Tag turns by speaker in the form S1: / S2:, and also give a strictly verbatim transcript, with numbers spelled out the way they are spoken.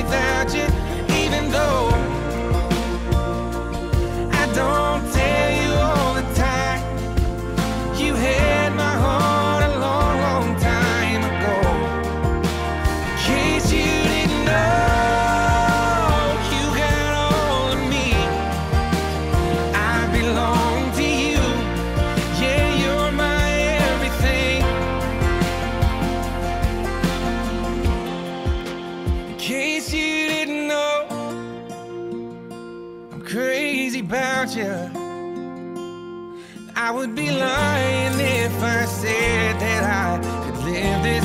S1: without you, even though I don't tell you all the time. You had my heart a long, long time ago. In case you didn't know, you got all of me. I belong to you. Yeah, you're my everything. In case you didn't know, I'm crazy about you. I would be lying if I said that I could live this